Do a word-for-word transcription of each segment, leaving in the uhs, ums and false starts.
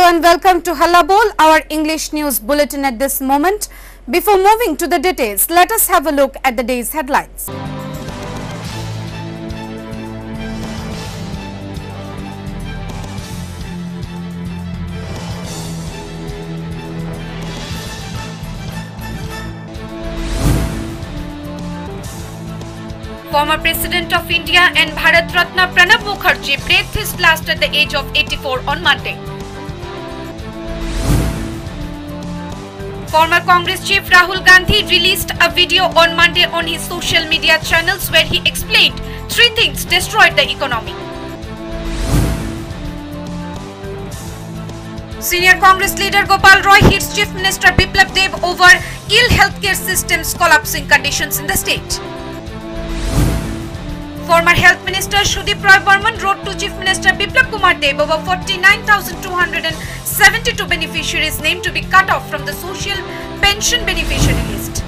and welcome to Halla Bol, our English news bulletin at this moment. Before moving to the details, let us have a look at the day's headlines. Former President of India and Bharat Ratna Pranab Mukherjee breathed his last at the age of eighty-four on Monday. Former Congress chief Rahul Gandhi released a video on Monday on his social media channels where he explained three things destroyed the economy. Senior Congress leader Gopal Roy hits Chief Minister Biplab Deb over ill healthcare systems collapsing conditions in the state. Former Health Minister Sudip Roy Burman wrote to Chief Minister Biplab Kumar Deb over forty-nine thousand two hundred seventy-two beneficiaries named to be cut off from the social pension beneficiary list.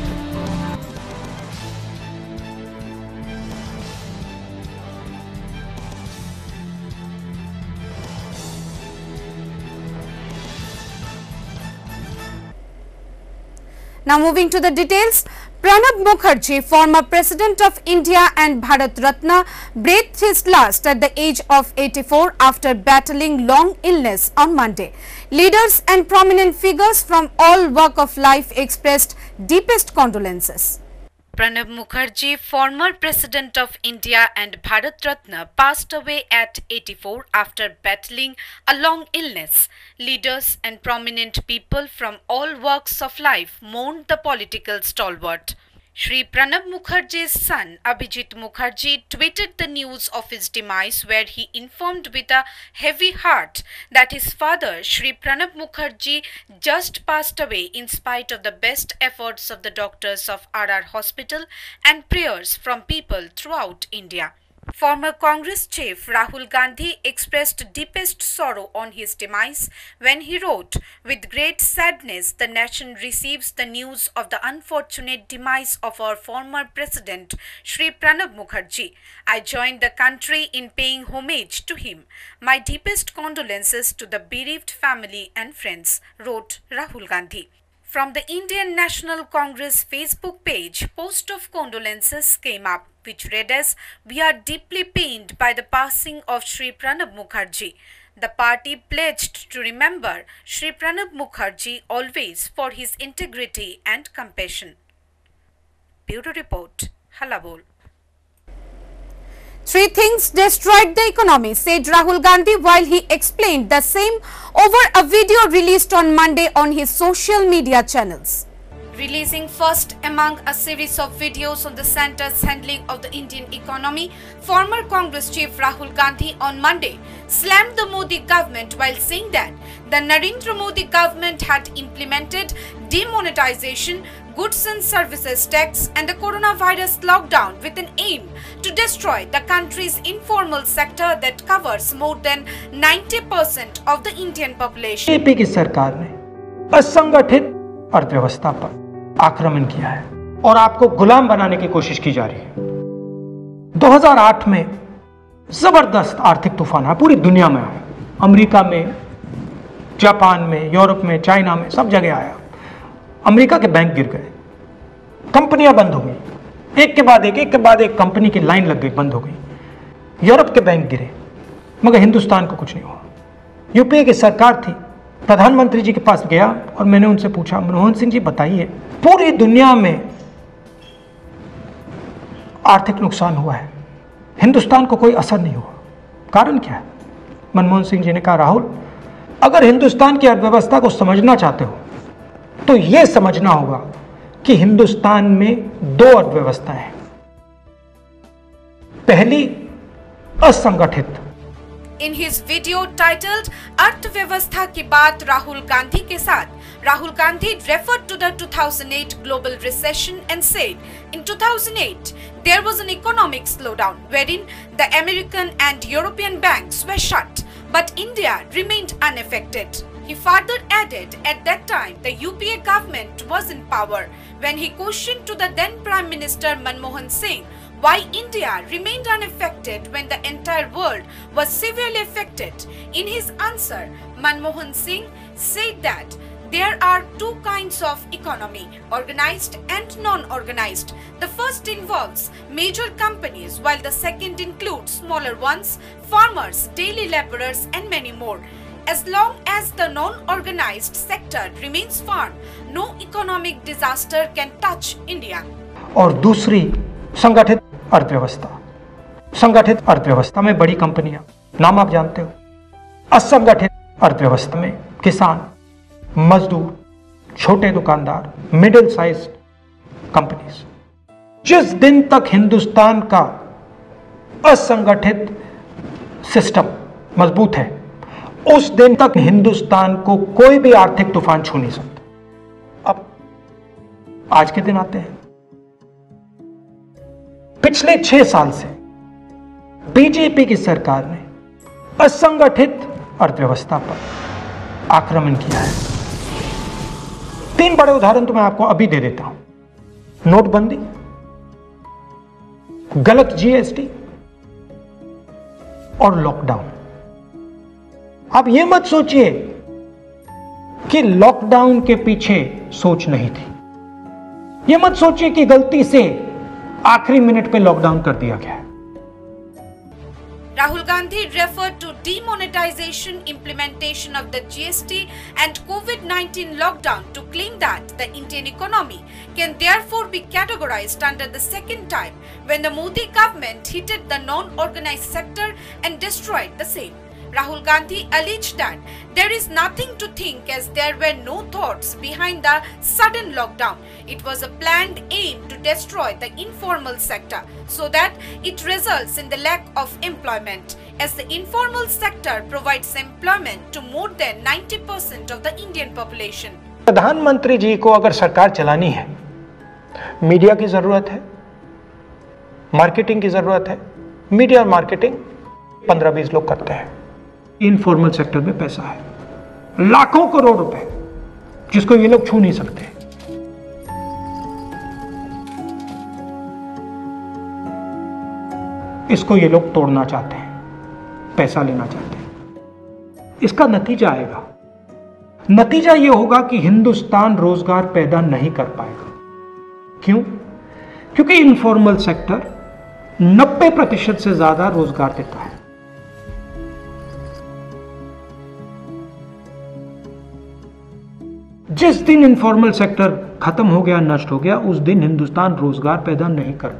Now moving to the details. Pranab Mukherjee, former President of India and Bharat Ratna, breathed his last at the age of eighty-four after battling long illness on Monday. Leaders and prominent figures from all walk of life expressed deepest condolences. Pranab Mukherjee, former President of India and Bharat Ratna, passed away at eighty-four after battling a long illness. Leaders and prominent people from all walks of life mourned the political stalwart. Shri Pranab Mukherjee's son Abhijit Mukherjee tweeted the news of his demise, where he informed with a heavy heart that his father Shri Pranab Mukherjee just passed away in spite of the best efforts of the doctors of R R Hospital and prayers from people throughout India. Former Congress chief Rahul Gandhi expressed deepest sorrow on his demise when he wrote, "With great sadness, the nation receives the news of the unfortunate demise of our former president, Shri Pranab Mukherjee. I join the country in paying homage to him. My deepest condolences to the bereaved family and friends," wrote Rahul Gandhi. From the Indian National Congress Facebook page, post of condolences came up, which read as, "We are deeply pained by the passing of Shri Pranab Mukherjee. The party pledged to remember Shri Pranab Mukherjee always for his integrity and compassion." Bureau Report, Halla Bol. Three things destroyed the economy, said Rahul Gandhi while he explained the same over a video released on Monday on his social media channels. Releasing first among a series of videos on the centre's handling of the Indian economy, former Congress chief Rahul Gandhi on Monday slammed the Modi government while saying that the Narendra Modi government had implemented demonetization, goods and services tax and the coronavirus lockdown with an aim to destroy the country's informal sector that covers more than ninety percent of the Indian population. BJP की सरकार ने असंगठित अर्थव्यवस्था पर आक्रमण किया है और आपको गुलाम बनाने की कोशिश की जा रही है। दो हज़ार आठ में जबरदस्त आर्थिक तूफान आया पूरी दुनिया में, अमेरिका में, जापान में, यूरोप में, चाइना में, सब जगह आया। अमेरिका के बैंक गिर गए, कंपनियां बंद हो गई, एक के बाद एक एक के बाद एक कंपनी की लाइन लग गई, बंद हो गई। यूरोप के बैंक गिरे, मगर हिंदुस्तान को कुछ नहीं हुआ। यूपीए की सरकार थी, प्रधानमंत्री जी के पास गया और मैंने उनसे पूछा, मनमोहन सिंह जी बताइए, पूरी दुनिया में आर्थिक नुकसान हुआ है, हिंदुस्तान को कोई असर नहीं हुआ, कारण क्या है? मनमोहन सिंह जी ने कहा, राहुल, अगर हिंदुस्तान की अर्थव्यवस्था को समझना चाहते हो तो यह समझना होगा कि हिंदुस्तान में दो अर्थव्यवस्था है। पहली असंगठित। In his video titled "अर्थव्यवस्था की बात राहुल गांधी के साथ," Rahul Gandhi referred to the two thousand eight global recession and said, in two thousand eight, there was an economic slowdown wherein the American and European banks were shut, but India remained unaffected. He further added, at that time, the U P A government was in power when he questioned to the then Prime Minister Manmohan Singh why India remained unaffected when the entire world was severely affected. In his answer, Manmohan Singh said that there are two kinds of economy, organized and non-organized. The first involves major companies, while the second includes smaller ones, farmers, daily laborers and many more. As long as the non-organized sector remains firm, no economic disaster can touch India. और दूसरी संगठित अर्थव्यवस्था। संगठित अर्थव्यवस्था में बड़ी कंपनियां, नाम आप जानते हो। असंगठित अर्थव्यवस्था में किसान, मजदूर, छोटे दुकानदार, मिडिल साइज कंपनीज। जिस दिन तक हिंदुस्तान का असंगठित सिस्टम मजबूत है, उस दिन तक हिंदुस्तान को कोई भी आर्थिक तूफान छू नहीं सकता। अब आज के दिन आते हैं। पिछले छह साल से बीजेपी की सरकार ने असंगठित अर्थव्यवस्था पर आक्रमण किया है। तीन बड़े उदाहरण तो मैं आपको अभी दे देता हूं। नोटबंदी, गलत जीएसटी और लॉकडाउन। आप यह मत सोचिए कि लॉकडाउन के पीछे सोच नहीं थी। यह मत सोचिए कि गलती से आखिरी मिनट पे लॉकडाउन कर दिया गया है। Rahul Gandhi referred to demonetization, implementation of the G S T and COVID nineteen lockdown to claim that the Indian economy can therefore be categorized under the second type when the Modi government hit the non-organized sector and destroyed the same. Rahul Gandhi alleged that there is nothing to think as there were no thoughts behind the sudden lockdown. It was a planned aim to destroy the informal sector so that it results in the lack of employment, as the informal sector provides employment to more than ninety percent of the Indian population. प्रधानमंत्री जी को अगर सरकार चलानी है, media की जरूरत है, marketing की जरूरत है। मीडिया और मार्केटिंग पंद्रह बीस लोग करते हैं। इनफॉर्मल सेक्टर में पैसा है, लाखों करोड़ रुपए, जिसको ये लोग छू नहीं सकते। इसको ये लोग तोड़ना चाहते हैं, पैसा लेना चाहते हैं। इसका नतीजा आएगा। नतीजा यह होगा कि हिंदुस्तान रोजगार पैदा नहीं कर पाएगा। क्यों? क्योंकि इनफॉर्मल सेक्टर नब्बे प्रतिशत से ज्यादा रोजगार देता है। जिस दिन इनफॉर्मल सेक्टर खत्म हो गया, नष्ट हो गया, उस दिन हिंदुस्तान रोजगार पैदा नहीं कर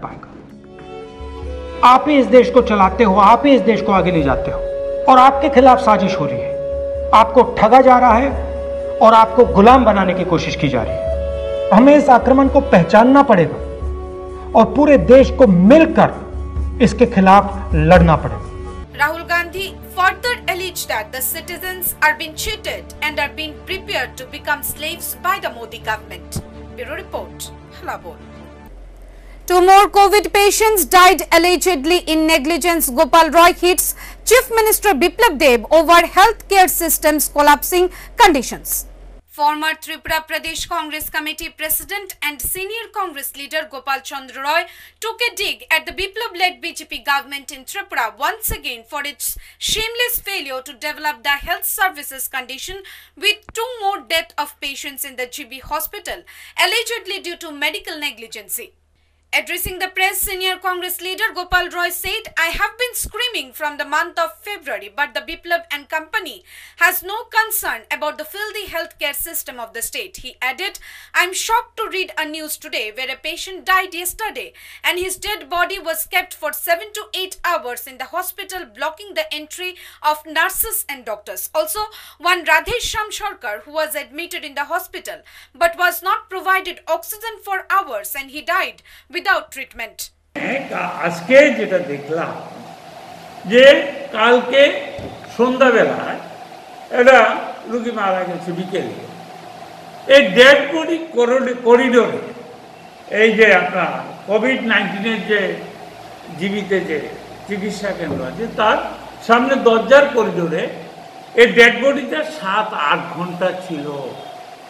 पाएगा। आप ही इस देश को चलाते हो, आप ही इस देश को आगे ले जाते हो, और आपके खिलाफ साजिश हो रही है। आपको ठगा जा रहा है और आपको गुलाम बनाने की कोशिश की जा रही है। हमें इस आक्रमण को पहचानना पड़ेगा और पूरे देश को मिलकर इसके खिलाफ लड़ना पड़ेगा। Rahul Gandhi further alleged that the citizens are being cheated and are being prepared to become slaves by the Modi government. Bureau Report, Halabod. Two more COVID patients died allegedly in negligence. Gopal Roy hits Chief Minister Biplab Deb over healthcare systems collapsing conditions. Former Tripura Pradesh Congress Committee President and senior Congress leader Gopal Chandra Roy took a dig at the Biplab-led B J P government in Tripura once again for its shameless failure to develop the health services condition, with two more deaths of patients in the G B hospital, allegedly due to medical negligence. Addressing the press, senior Congress leader Gopal Roy said, "I have been screaming from the month of February, but the Biplab and company has no concern about the filthy healthcare system of the state." He added, "I am shocked to read a news today where a patient died yesterday and his dead body was kept for seven to eight hours in the hospital, blocking the entry of nurses and doctors. Also, one Radhesham Sharkar who was admitted in the hospital but was not provided oxygen for hours and he died with without treatment." আজকে যেটা দেখলাম যে কালকে সন্ধ্যাবেলায় এটা রোগী মারা গেছে বিকেলে, এই ডেড বডি করিডোরে এই যে আপনার কোভিড নাইন্টিনের যে জীবিতে যে চিকিৎসা কেন্দ্র আছে তার সামনে দরজার করিডোরে এই ডেড বডিটা সাত আট ঘন্টা ছিল।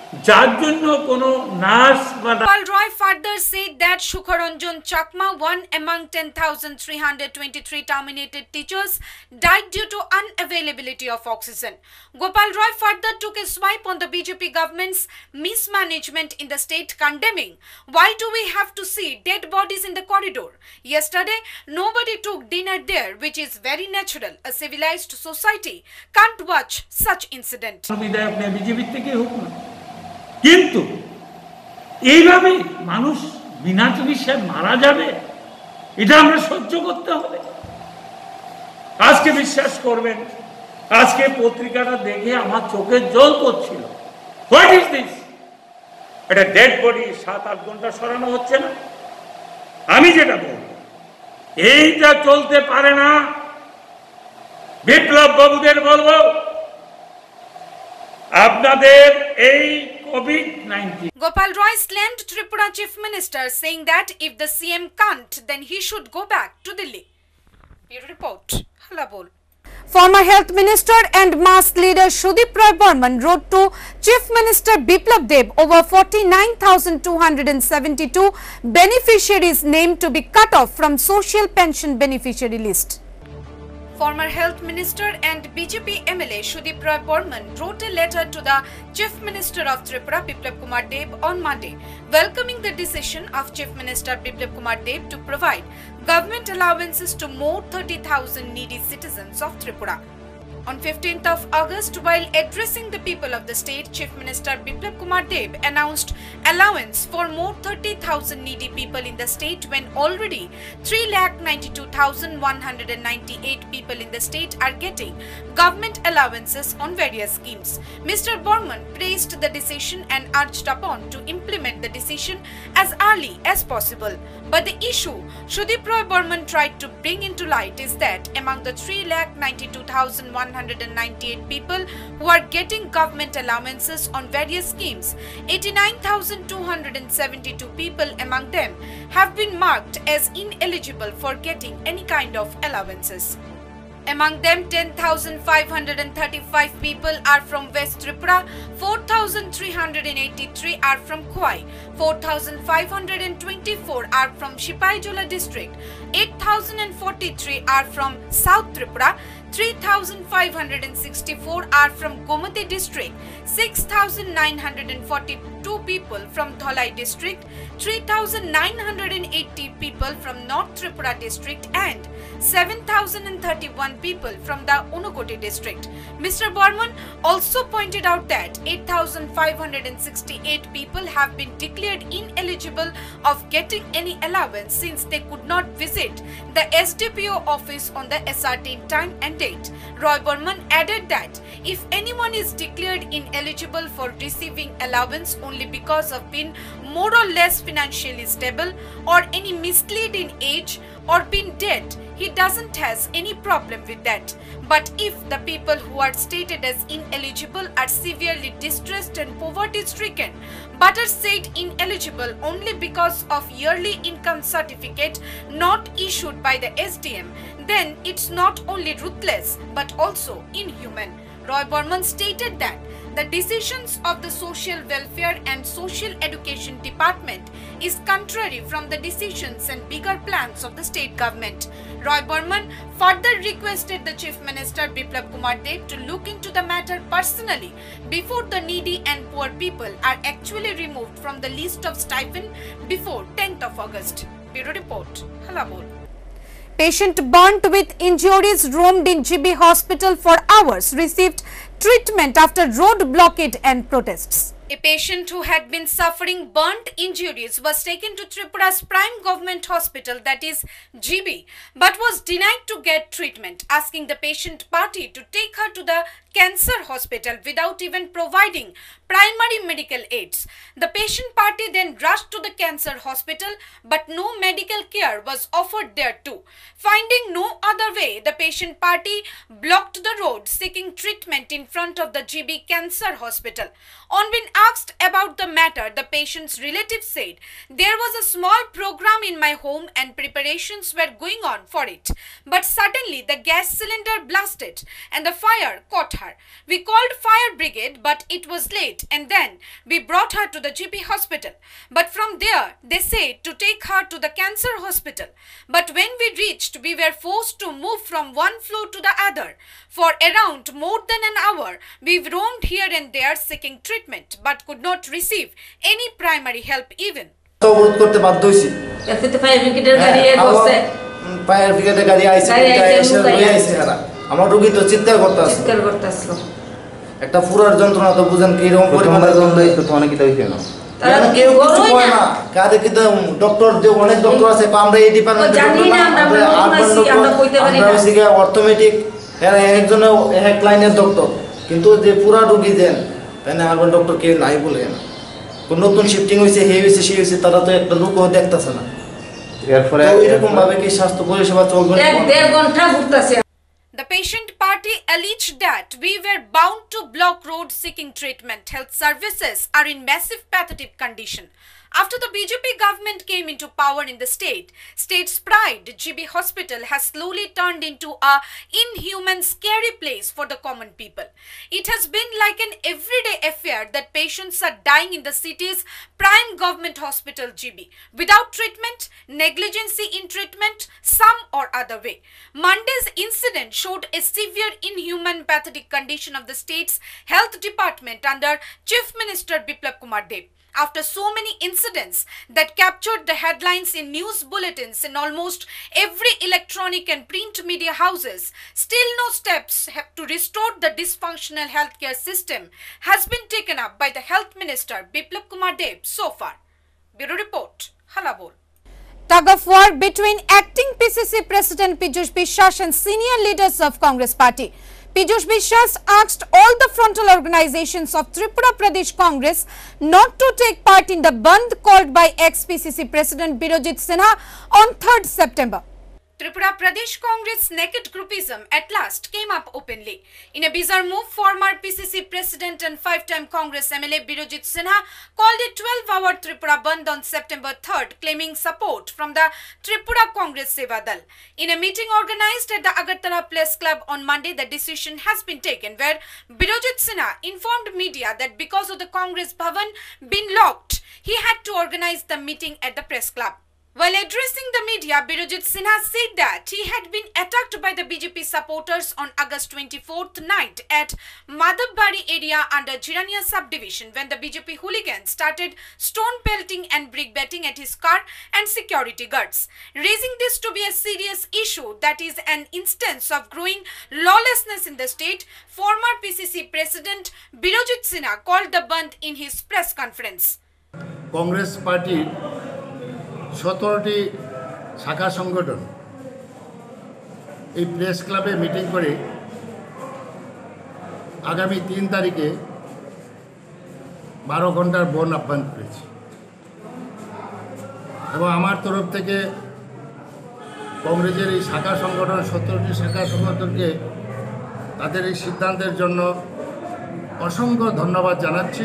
যার জন্য কোনো নার্স বা Gopal Roy further said that Shukharanjan Chakma, one among ten thousand three hundred twenty-three terminated teachers, died due to unavailability of oxygen. Gopal Roy further took a swipe on the B J P government's mismanagement in the state, condemning, "Why do we have to see dead bodies in the corridor? Yesterday, nobody took dinner there, which is very natural. A civilized society can't watch such incident." বিধায়ক নেই BJP থেকে হোক না, কিন্তু এইভাবে মানুষ বিনা চিকিৎসায় মারা যাবে, এটা আমরা সহ্য করতে হবে? আজকে বিশ্বাস করবেন, আজকে পত্রিকাটা দেখে আমার চোখের জল পড়ছিল। What is this? এটা ডেড বডি সাত আট ঘন্টা সরানো হচ্ছে না। আমি যেটা বলবো, এইটা চলতে পারে না। বিপ্লব বাবুদের বলবো, আপনাদের এই Covid nineteen Gopal Roy slammed Tripura Chief Minister, saying that if the C M can't, then he should go back to Delhi. Bureau report, Halabol. Former Health Minister and mass leader Sudip Roy Burman wrote to Chief Minister Biplab Deb over forty-nine thousand two hundred seventy-two beneficiaries named to be cut off from social pension beneficiary list. Former Health Minister and B J P M L A Sudip Roy Burman wrote a letter to the Chief Minister of Tripura Biplab Kumar Deb on Monday, welcoming the decision of Chief Minister Biplab Kumar Deb to provide government allowances to more thirty thousand needy citizens of Tripura. On fifteenth of August, while addressing the people of the state, Chief Minister Biplab Kumar Deb announced allowance for more thirty thousand needy people in the state, when already three lakh ninety-two thousand one hundred ninety-eight people in the state are getting government allowances on various schemes. Mister Burman praised the decision and urged upon to implement the decision as early as possible. But the issue Sudip Roy Burman tried to bring into light is that among the three lakh ninety-two thousand one hundred ninety-eight people who are getting government allowances on various schemes, eighty-nine thousand two hundred seventy-two people among them have been marked as ineligible for getting any kind of allowances. Among them, ten thousand five hundred thirty-five people are from West Tripura, four thousand three hundred eighty-three are from Khwai, four thousand five hundred twenty-four are from Shipaijola district, eight thousand forty-three are from South Tripura, three thousand five hundred sixty-four are from Gomati district, six thousand nine hundred forty-two people from Dholai district, three thousand nine hundred eighty people from North Tripura district, and seven thousand thirty-one people from the Unukoti district. Mister Burman also pointed out that eight thousand five hundred sixty-eight people have been declared ineligible of getting any allowance since they could not visit the S D P O office on the ascertained time and date. Roy Burman added that if anyone is declared ineligible for receiving allowance only because of being more or less financially stable, or any misleading age, or being dead, he doesn't has any problem with that. But if the people who are stated as ineligible are severely distressed and poverty stricken, but are said ineligible only because of yearly income certificate not issued by the S D M, then it's not only ruthless but also inhuman. Roy Burman stated that the decisions of the Social Welfare and Social Education Department is contrary from the decisions and bigger plans of the state government. Roy Burman further requested the Chief Minister Biplab Kumar Deb to look into the matter personally before the needy and poor people are actually removed from the list of stipend before tenth of August. Bureau report, Halabol. Patient burnt with injuries roamed in G B hospital for hours, received treatment after road blockade and protests. A patient who had been suffering burnt injuries was taken to Tripura's prime government hospital, that is G B, but was denied to get treatment, asking the patient party to take her to the cancer hospital without even providing primary medical aids. The patient party then rushed to the cancer hospital, but no medical care was offered there too. Finding no other way, the patient party blocked the road seeking treatment in front of the G B Cancer Hospital. On being asked about the matter, the patient's relative said, "There was a small program in my home and preparations were going on for it, but suddenly the gas cylinder blasted and the fire caught her. her. We called fire brigade, but it was late, and then we brought her to the G P hospital. But from there, they said to take her to the cancer hospital. But when we reached, we were forced to move from one floor to the other. For around more than an hour, we roamed here and there seeking treatment, but could not receive any primary help even. অবরোধ করতে বাধ্য হইছি এফতে fire ব্রিগেডের গাড়ি এ করছে fire ব্রিগেডের গাড়ি আইছে এসে লই আইছে এরা আমার রোগী তো চিৎকার করতেছে চিৎকার করতেছিল একটা পুরার যন্ত্রণা তো বুঝেন কি রকম পরিমাণের যন্ত্রণা তো অনেক কি হইছে না তারা কেউ কিছু কয় না কাদের কি ডক্টর যে অনেক ডক্টর আছে আমরা এই ডিপার্টমেন্টে জানি না আমরা আমরা কইতে পারি না আমরা অর্থোমেটিক এরা একজন এক লাইনের ডক্টর কিন্তু যে পুরা রোগী দেন তাই না আর ডক্টর কে নাই বলে না কোন নতুন শিফটিং হইছে হে হইছে সে হইছে তারা তো একটা লোকও দেখতাছে না এরপরে এরকম ভাবে কি স্বাস্থ্য পরিষেবা চলবে এক দেড় ঘন্টা ঘুরতাছে The patient party alleged that we were bound to block roads seeking treatment. Health services are in massive pathetic condition. After the B J P government came into power in the state, state's pride, G B Hospital has slowly turned into a inhuman, scary place for the common people. It has been like an everyday affair that patients are dying in the city's prime government hospital G B without treatment, negligence in treatment, some or other way. Monday's incident showed a severe, inhuman, pathetic condition of the state's health department under Chief Minister Biplab Kumar Dev. After so many incidents that captured the headlines in news bulletins in almost every electronic and print media houses, still no steps to restore the dysfunctional healthcare system has been taken up by the Health Minister Biplab Kumar Dev so far. Bureau Report, Halabol. Tug of war between acting P C C President Piyush Biswas and senior leaders of Congress Party. Piyush Biswas asked all the frontal organizations of Tripura Pradesh Congress not to take part in the bandh called by ex-P C C President Birojit Sinha on third September. Tripura Pradesh Congress naked groupism at last came up openly. In a bizarre move, former P C C President and five-time Congress M L A Birojit Sinha called a twelve hour Tripura Bandh on September third, claiming support from the Tripura Congress Seva Dal. In a meeting organized at the Agartala Place Club on Monday, the decision has been taken where Birojit Sinha informed media that because of the Congress Bhavan being locked, he had to organize the meeting at the press club. While addressing the media, Birojit Sinha said that he had been attacked by the B J P supporters on August twenty-fourth night at Madhabbari area under Jirania subdivision when the B J P hooligans started stone pelting and brick batting at his car and security guards. Raising this to be a serious issue that is an instance of growing lawlessness in the state, former P C C President Birojit Sinha called the bandh in his press conference. Congress Party সতেরোটি শাখা সংগঠন এই press ক্লাবে meeting করে আগামী তিন তারিখে বারো ঘন্টার বন আহ্বান করেছি এবং আমার তরফ থেকে কংগ্রেসের এই শাখা সংগঠন সতেরোটি শাখা সংগঠনকে তাদের এই সিদ্ধান্তের জন্য অসংখ্য ধন্যবাদ জানাচ্ছি।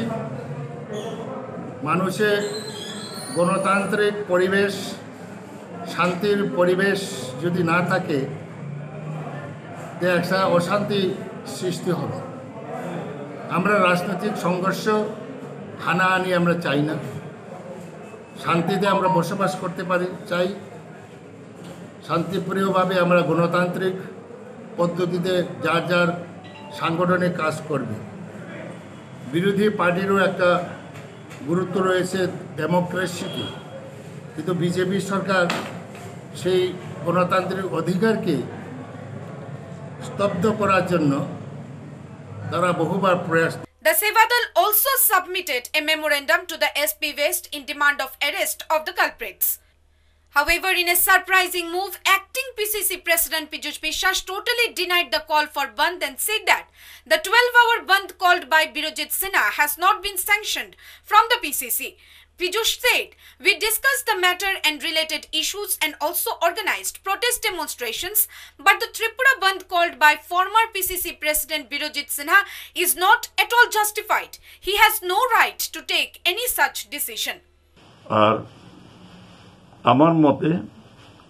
মানুষের গণতান্ত্রিক পরিবেশ, শান্তির পরিবেশ যদি না থাকে তে একটা অশান্তি সৃষ্টি হবে। আমরা রাজনৈতিক সংঘর্ষ হানাহানি আমরা চাই না, শান্তিতে আমরা বসবাস করতে পারি চাই, শান্তিপ্রিয়ভাবে আমরা গণতান্ত্রিক পদ্ধতিতে যার যার সাংগঠনিক কাজ করবে। বিরোধী পার্টিরও একটা গুরুত্ব রয়েছে ডেমোক্রেসিতে, কিন্তু বিজেপি সরকার সেই গণতান্ত্রিক অধিকারকে স্তব্ধ করার জন্য তারা বহুবার প্রয়াস। The Seva Dal also submitted a memorandum to the S P West in demand of arrest of the culprits. However, in a surprising move, acting P C C President Piyush Biswas totally denied the call for bandh and said that the twelve hour bandh called by Birojit Sinha has not been sanctioned from the P C C. Piyush said, "We discussed the matter and related issues and also organized protest demonstrations, but the Tripura bandh called by former P C C President Birojit Sinha is not at all justified. He has no right to take any such decision." আর আমার মতে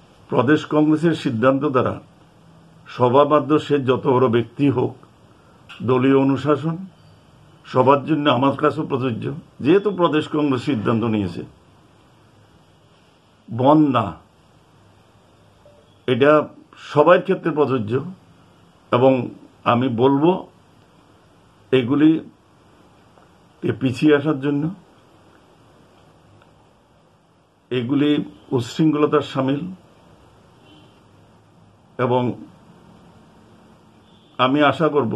প্রদেশ কংগ্রেসের সিদ্ধান্ত দ্বারা সভাবাধ্য সে যত বড় ব্যক্তি হোক দলীয় অনুশাসন সবার জন্য আমার কাছেও প্রযোজ্য। যেহেতু প্রদেশ কংগ্রেস সিদ্ধান্ত নিয়েছে বন্ধ না, এটা সবার ক্ষেত্রে প্রযোজ্য এবং আমি বলবো এগুলি পিছিয়ে আসার জন্য, এগুলি উচ্ছৃঙ্খলতার সামিল এবং আমি আশা করব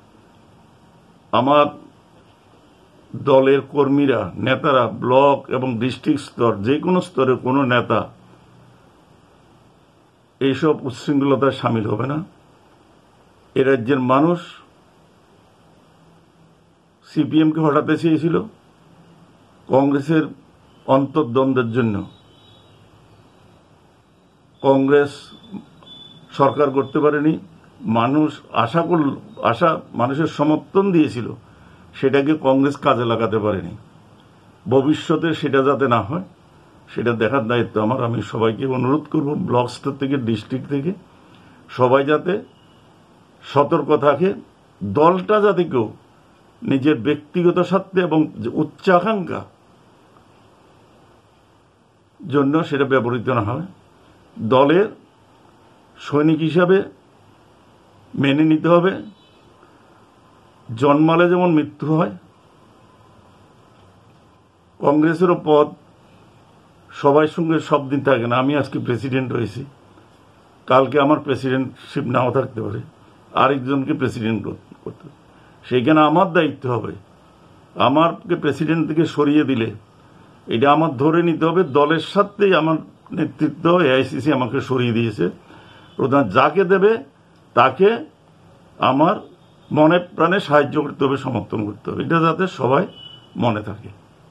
আমার দলের কর্মীরা, নেতারা, ব্লক এবং ডিস্ট্রিক্ট স্তর যে কোনো স্তরের কোনো নেতা এইসব উচ্ছৃঙ্খলতায় সামিল হবে না। এ রাজ্যের মানুষ সিপিএমকে হটাতে চেয়েছিল কংগ্রেসের অন্তর্দ্বন্দ্বের জন্য। কংগ্রেস সরকার করতে পারেনি, মানুষ আশা করল, আশা মানুষের সমর্থন দিয়েছিল, সেটাকে কংগ্রেস কাজে লাগাতে পারেনি। ভবিষ্যতে সেটা যাতে না হয় সেটা দেখার দায়িত্ব আমার। আমি সবাইকে অনুরোধ করব ব্লক স্তর থেকে ডিস্ট্রিক্ট থেকে সবাই যাতে সতর্ক থাকে, দলটা যাতে কেউ নিজের ব্যক্তিগত স্বার্থে এবং উচ্চাকাঙ্ক্ষা জন্য সেটা ব্যবহৃত না হয়। দলের সৈনিক হিসাবে মেনে নিতে হবে জন্মালে যেমন মৃত্যু হয়, কংগ্রেসেরও পদ সবাই সঙ্গে সব দিন থাকে না। আমি আজকে প্রেসিডেন্ট হয়েছি, কালকে আমার প্রেসিডেন্টশিপ নাও থাকতে পারে, আরেকজনকে প্রেসিডেন্ট করতে, সেইখানে আমার দায়িত্ব হবে। আমাকে প্রেসিডেন্ট থেকে সরিয়ে দিলে এটা আমার ধরে নিতে হবে দলের সাথেই আমার নেতৃত্ব এআইসিসি আমাকে সরিয়ে দিয়েছে। প্রধান যাকে দেবে তাকে আমার মনে প্রাণে সাহায্য করতে হবে, সমর্থন করতে হবে, এটা যাতে সবাই মনে থাকে।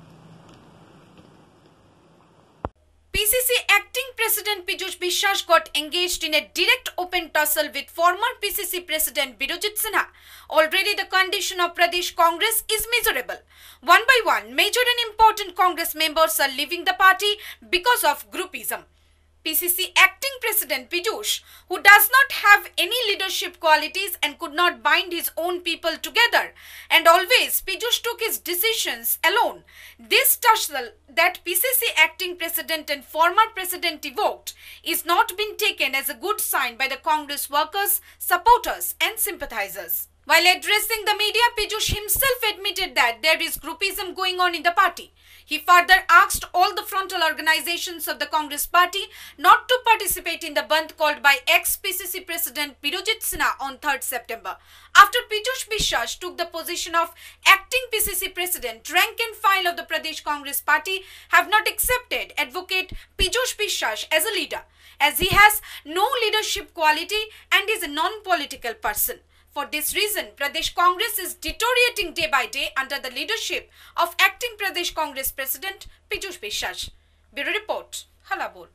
P C C Acting President Piyush Bishwas got engaged in a direct open tussle with former P C C President Birojit Sinha. Already the condition of Pradesh Congress is miserable. One by one, major and important Congress members are leaving the party because of groupism. P C C Acting President Piyush, who does not have any leadership qualities and could not bind his own people together, and always Piyush took his decisions alone. This tussle that P C C Acting President and former President evoked is not being taken as a good sign by the Congress workers, supporters and sympathizers. While addressing the media, Piyush himself admitted that there is groupism going on in the party. He further asked all the frontal organizations of the Congress party not to participate in the bandh called by ex-P C C President Birojit Sinha on third September. After Piyush Bishwas took the position of acting P C C President, rank and file of the Pradesh Congress party have not accepted Advocate Piyush Bishwas as a leader, as he has no leadership quality and is a non-political person. For this reason, Pradesh Congress is deteriorating day by day under the leadership of acting Pradesh Congress President Piyush Bishwas. Bureau Report, Halabur.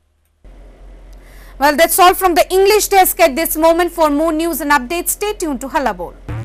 Well, that's all from the English desk at this moment. For more news and updates, stay tuned to Halabur.